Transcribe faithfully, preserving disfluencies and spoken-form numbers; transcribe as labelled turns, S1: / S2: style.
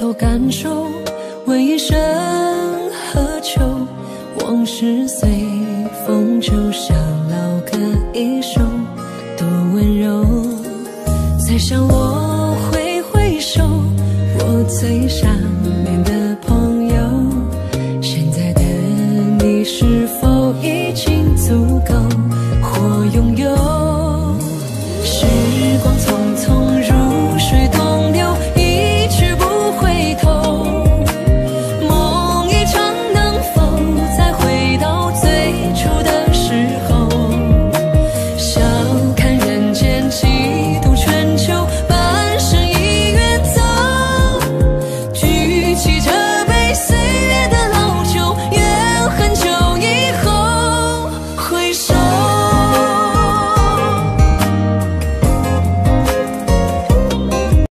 S1: 头感受，问一声何求？往事随风就像老歌一首，多温柔。再向我挥挥手，我最傻